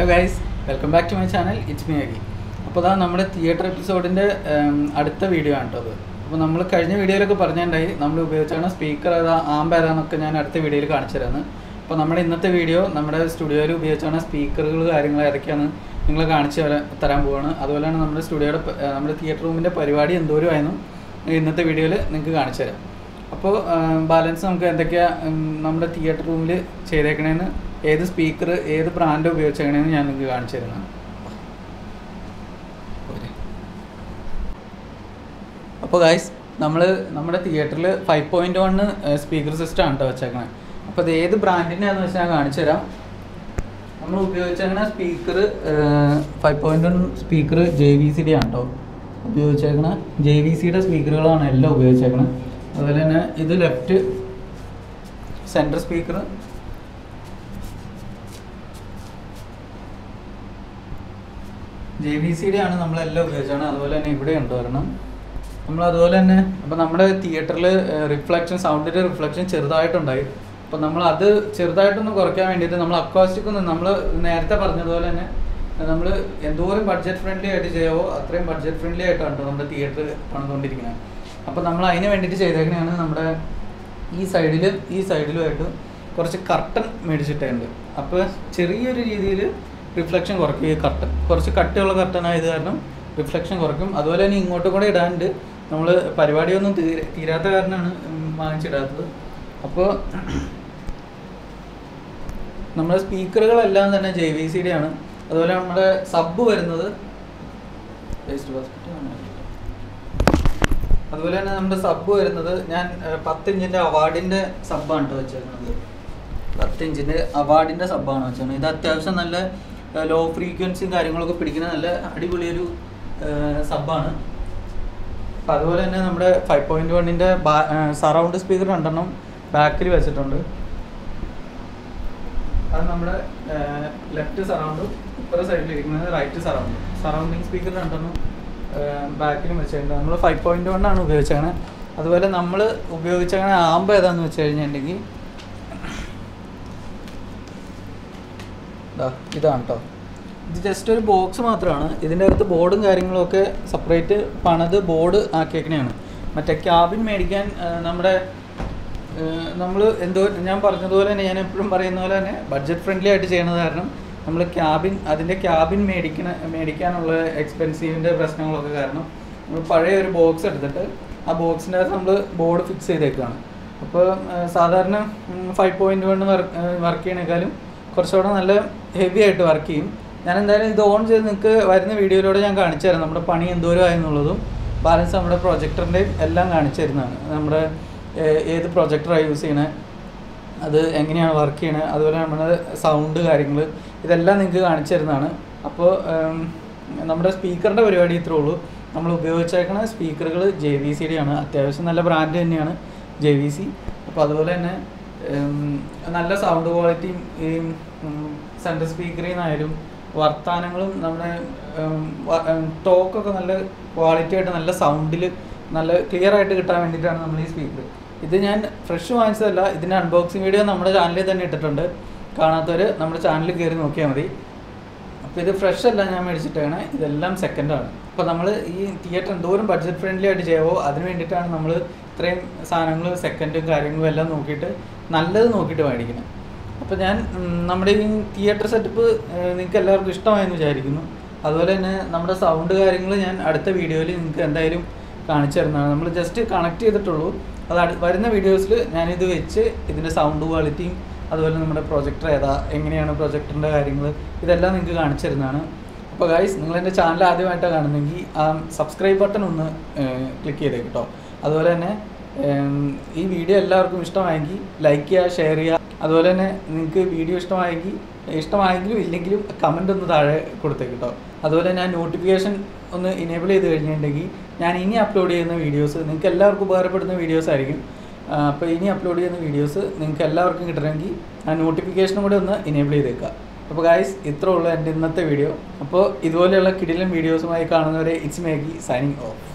Hello guys, welcome back to my channel. It's me Aggie. അപ്പോൾ അതാ നമ്മുടെ theatre എപ്പിസോഡിൻ്റെ അടുത്ത വീഡിയോ ആണ് കേട്ടോ അത്. അപ്പോൾ നമ്മൾ കഴിഞ്ഞ വീഡിയോയിലൊക്കെ പറഞ്ഞിട്ടുണ്ടായി നമ്മൾ ഉപയോഗിച്ചാണ് സ്പീക്കർ ഏതാ ആംബ് ഏതാന്നൊക്കെ ഞാൻ അടുത്ത വീഡിയോയിൽ കാണിച്ചു തരാമെന്ന്. അപ്പോൾ നമ്മുടെ ഇന്നത്തെ വീഡിയോ നമ്മുടെ സ്റ്റുഡിയോയിൽ ഉപയോഗിച്ചാണ് സ്പീക്കറുകൾ കാര്യങ്ങൾ ഏതൊക്കെയാണ് നിങ്ങൾ കാണിച്ചു തരാൻ പോവുകയാണ്. അതുപോലെ തന്നെ നമ്മുടെ തിയേറ്റർ റൂമിൻ്റെ പരിപാടി എന്തോരമായിരുന്നു ഇന്നത്തെ വീഡിയോയിൽ നിങ്ങൾക്ക് കാണിച്ചു തരാം. അപ്പോൾ ബാലൻസ് നമുക്ക് എന്തൊക്കെയാണ് നമ്മുടെ തിയേറ്റർ റൂമിൽ ചെയ്തേക്കണേന്ന്, ഏത് സ്പീക്കർ ഏത് ബ്രാൻഡ് ഉപയോഗിച്ചേക്കണേന്ന് ഞാൻ നിങ്ങൾക്ക് കാണിച്ചു തരുന്നതാണ്. അപ്പോൾ ഗൈസ്, നമ്മുടെ തിയേറ്ററിൽ 5.1 സ്പീക്കർ സിസ്റ്റം ആണ് കേട്ടോ വെച്ചേക്കണേ. അപ്പോൾ അത് ഏത് ബ്രാൻഡിൻ്റെയാണെന്ന് വെച്ചാൽ ഞാൻ കാണിച്ചു തരാം. നമ്മൾ ഉപയോഗിച്ചേക്കണ സ്പീക്കർ 5.1 സ്പീക്കർ JVCD ആണ് കേട്ടോ ഉപയോഗിച്ചേക്കണ. JVCയുടെ സ്പീക്കറുകളാണ് എല്ലാം ഉപയോഗിച്ചേക്കണത്. അതുപോലെ തന്നെ ഇത് ലെഫ്റ്റ് സെൻറ്റർ സ്പീക്കർ, JVCയുടെ ആണ് നമ്മളെല്ലാം ഉപയോഗിച്ചാണ്. അതുപോലെ തന്നെ ഇവിടെ ഉണ്ട് ഒരെണ്ണം നമ്മൾ. അതുപോലെ തന്നെ അപ്പോൾ നമ്മുടെ തിയേറ്ററിൽ സൗണ്ടിൻ്റെ റിഫ്ലക്ഷൻ ചെറുതായിട്ടുണ്ടായി. അപ്പോൾ നമ്മൾ അത് ചെറുതായിട്ടൊന്ന് കുറയ്ക്കാൻ വേണ്ടിയിട്ട് നമ്മൾ അക്വാസ്റ്റിക് നമ്മൾ നേരത്തെ പറഞ്ഞതുപോലെ തന്നെ നമ്മൾ എന്തോരം ബഡ്ജറ്റ് ഫ്രണ്ട്ലി ആയിട്ട് ചെയ്യാവോ അത്രയും ബഡ്ജറ്റ് ഫ്രണ്ട്ലി ആയിട്ടാണ് കേട്ടോ നമ്മുടെ തിയേറ്റർ പണിതുകൊണ്ടിരിക്കുന്നത്. അപ്പോൾ നമ്മൾ അതിന് വേണ്ടിയിട്ട് ചെയ്തേക്കുന്നതാണ് നമ്മുടെ ഈ സൈഡിലുമായിട്ട് കുറച്ച് കർട്ടൻ മേടിച്ചിട്ടുണ്ട്. അപ്പോൾ ചെറിയൊരു രീതിയിൽ റിഫ്ലക്ഷൻ കുറയ്ക്കും. ഈ കർട്ടൻ കുറച്ച് കട്ടിയുള്ള കർട്ടനായത് കാരണം റിഫ്ലക്ഷൻ കുറയ്ക്കും. അതുപോലെ തന്നെ ഇങ്ങോട്ടും കൂടെ ഇടാണ്ട് നമ്മൾ പരിപാടിയൊന്നും തീരാത്ത കാരണമാണ് വാങ്ങിച്ചിടാത്തത്. അപ്പോൾ നമ്മുടെ സ്പീക്കറുകളെല്ലാം തന്നെ JVCയുടെ ആണ്. അതുപോലെ നമ്മുടെ സബ് വരുന്നത് അതുപോലെ തന്നെ നമ്മുടെ സബ് വരുന്നത് ഞാൻ 10 ഇഞ്ചിൻ്റെ അവാർഡിൻ്റെ സബ്ബാണ് കേട്ടോ വെച്ചേക്കുന്നത്. 10 ഇഞ്ചിൻ്റെ അവാർഡിൻ്റെ സബ്ബാണ് വെച്ചേക്കുന്നത്. ഇത് അത്യാവശ്യം നല്ല ലോ ഫ്രീക്വൻസിയും കാര്യങ്ങളൊക്കെ പിടിക്കുന്ന നല്ല അടിപൊളിയൊരു സബ്ബാണ്. അപ്പം അതുപോലെ തന്നെ നമ്മുടെ 5.1ൻ്റെ സറൗണ്ട് സ്പീക്കർ 2 ബാക്കിൽ വെച്ചിട്ടുണ്ട്. അത് നമ്മുടെ ലെഫ്റ്റ് സറൗണ്ടും ഇപ്പുറത്തെ സൈഡിലിരിക്കുന്നത് റൈറ്റ് സറൗണ്ടിങ് സ്പീക്കർ 2 ബാക്കിലും വെച്ചിട്ടുണ്ട്. നമ്മൾ 5.1 ആണ് ഉപയോഗിച്ചത്. അതുപോലെ നമ്മൾ ഉപയോഗിച്ചങ്ങനെ ആംബ് ഏതാണെന്ന് വെച്ച് കഴിഞ്ഞിട്ടുണ്ടെങ്കിൽ ഇതാണ് കേട്ടോ. ഇത് ജസ്റ്റ് ഒരു ബോക്സ് മാത്രമാണ്. ഇതിൻ്റെ അകത്ത് ബോർഡും കാര്യങ്ങളൊക്കെ സെപ്പറേറ്റ് പണിത് ബോർഡ് ആക്കിയേക്കണെയാണ്. മറ്റേ ക്യാബിൻ മേടിക്കാൻ നമ്മൾ ഞാൻ പറഞ്ഞതുപോലെ തന്നെ ഞാൻ എപ്പോഴും പറയുന്ന പോലെ തന്നെ ബഡ്ജറ്റ് ഫ്രണ്ട്ലി ആയിട്ട് ചെയ്യണത് കാരണം നമ്മൾ അതിൻ്റെ ക്യാബിൻ മേടിക്കാനുള്ള എക്സ്പെൻസീവിൻ്റെ പ്രശ്നങ്ങളൊക്കെ കാരണം നമ്മൾ പഴയ ഒരു ബോക്സ് എടുത്തിട്ട് ആ ബോക്സിൻ്റെ അകത്ത് നമ്മൾ ബോർഡ് ഫിക്സ് ചെയ്തേക്കാണ്. അപ്പോൾ സാധാരണ 5.1 വർക്ക് ചെയ്യണേക്കാളും കുറച്ചുകൂടെ നല്ല ഹെവി ആയിട്ട് വർക്ക് ചെയ്യും. ഞാൻ എന്തായാലും ഇത് ഓൺ ചെയ്ത് നിങ്ങൾക്ക് വരുന്ന വീഡിയോയിലൂടെ ഞാൻ കാണിച്ചു തരാം നമ്മുടെ പണി എന്തോരമായെന്നുള്ളതും ബാലൻസ് നമ്മുടെ പ്രൊജക്ടറിൻ്റെയും എല്ലാം കാണിച്ചു തരുന്നതാണ്. നമ്മുടെ ഏത് പ്രൊജക്ടറാണ് യൂസ് ചെയ്യണത്, അത് എങ്ങനെയാണ് വർക്ക് ചെയ്യണത്, അതുപോലെ നമ്മുടെ സൗണ്ട് കാര്യങ്ങൾ ഇതെല്ലാം നിങ്ങൾക്ക് കാണിച്ചു തരുന്നതാണ്. അപ്പോൾ നമ്മുടെ സ്പീക്കറിൻ്റെ പരിപാടി ഇത്രേ ഉള്ളൂ. നമ്മൾ ഉപയോഗിച്ചേക്കുന്ന സ്പീക്കറുകൾ JVCയുടെ ആണ്. അത്യാവശ്യം നല്ല ബ്രാൻഡ് തന്നെയാണ് JVC. അപ്പോൾ അതുപോലെ തന്നെ നല്ല സൗണ്ട് ക്വാളിറ്റിയും ഈ സെൻട്രൽ സ്പീക്കറിൽ നിന്നായാലും വർത്താനങ്ങളും നമ്മുടെ ടോക്കൊക്കെ നല്ല ക്വാളിറ്റി ആയിട്ട് നല്ല സൗണ്ടിൽ നല്ല ക്ലിയർ ആയിട്ട് കിട്ടാൻ വേണ്ടിയിട്ടാണ് നമ്മൾ ഈ സ്പീക്കർ. ഇത് ഞാൻ ഫ്രഷ് വാങ്ങിച്ചതല്ല. ഇതിൻ്റെ അൺബോക്സിങ് വീഡിയോ നമ്മുടെ ചാനലിൽ തന്നെ ഇട്ടിട്ടുണ്ട്. കാണാത്തവർ നമ്മുടെ ചാനലിൽ കയറി നോക്കിയാൽ മതി. അപ്പോൾ ഇത് ഫ്രഷ് അല്ല ഞാൻ മേടിച്ചിട്ടാണ്, ഇതെല്ലാം സെക്കൻഡാണ്. അപ്പോൾ നമ്മൾ ഈ തിയേറ്റർ എന്തോരം ബഡ്ജറ്റ് ഫ്രണ്ട്ലി ആയിട്ട് ചെയ്യാവോ അതിന് വേണ്ടിയിട്ടാണ് നമ്മൾ ഇത്രയും സാധനങ്ങൾ സെക്കൻഡും കാര്യങ്ങളും എല്ലാം നോക്കിയിട്ട് നല്ലത് നോക്കിയിട്ട് മേടിക്കുന്നത്. അപ്പോൾ ഞാൻ നമ്മുടെ ഈ തിയേറ്റർ സെറ്റപ്പ് നിങ്ങൾക്ക് എല്ലാവർക്കും ഇഷ്ടമായെന്ന് വിചാരിക്കുന്നു. അതുപോലെ തന്നെ നമ്മുടെ സൗണ്ട് കാര്യങ്ങൾ ഞാൻ അടുത്ത വീഡിയോയിൽ നിങ്ങൾക്ക് എന്തായാലും കാണിച്ചു തരുന്നതാണ്. നമ്മൾ ജസ്റ്റ് കണക്ട് ചെയ്തിട്ടുള്ളൂ. അത് വരുന്ന വീഡിയോസിൽ ഞാനിത് വെച്ച് ഇതിൻ്റെ സൗണ്ട് ക്വാളിറ്റിയും അതുപോലെ നമ്മുടെ പ്രൊജക്ടർ എങ്ങനെയാണ് പ്രൊജക്ടറിൻ്റെ കാര്യങ്ങൾ ഇതെല്ലാം നിങ്ങൾക്ക് കാണിച്ചു തരുന്നതാണ്. അപ്പോൾ ഗൈസ്, നിങ്ങൾ എൻ്റെ ചാനൽ ആദ്യമായിട്ടാണ് കാണുന്നതെങ്കിൽ ആ സബ്സ്ക്രൈബ് ബട്ടൺ ഒന്ന് ക്ലിക്ക് ചെയ്തേക്ക് കേട്ടോ. അതുപോലെ തന്നെ ഈ വീഡിയോ എല്ലാവർക്കും ഇഷ്ടമായെങ്കിൽ ലൈക്ക് ചെയ്യുക, ഷെയർ ചെയ്യുക. അതുപോലെ തന്നെ നിങ്ങൾക്ക് വീഡിയോ ഇഷ്ടമായെങ്കിലും ഇല്ലെങ്കിലും കമൻ്റ് ഒന്ന് താഴെ കൊടുത്തേക്ക് കേട്ടോ. അതുപോലെ ഞാൻ നോട്ടിഫിക്കേഷൻ ഒന്ന് ഇനേബിൾ ചെയ്ത് കഴിഞ്ഞിട്ടുണ്ടെങ്കിൽ ഞാൻ ഇനി അപ്ലോഡ് ചെയ്യുന്ന വീഡിയോസ് നിങ്ങൾക്ക് എല്ലാവർക്കും ഉപകാരപ്പെടുന്ന വീഡിയോസ് ആയിരിക്കും. അപ്പോൾ ഇനി അപ്ലോഡ് ചെയ്യുന്ന വീഡിയോസ് നിങ്ങൾക്ക് എല്ലാവർക്കും കിട്ടണമെങ്കിൽ ആ നോട്ടിഫിക്കേഷനും കൂടെ ഒന്ന് ഇനേബിൾ ചെയ്തേക്കുക. അപ്പോൾ ഗൈസ്, ഇത്രേ ഉള്ളൂ എൻ്റെ ഇന്നത്തെ വീഡിയോ. അപ്പോൾ ഇതുപോലെയുള്ള കിടിലൻ വീഡിയോസുമായി കാണുന്നവരെ it's me Aggie signing of.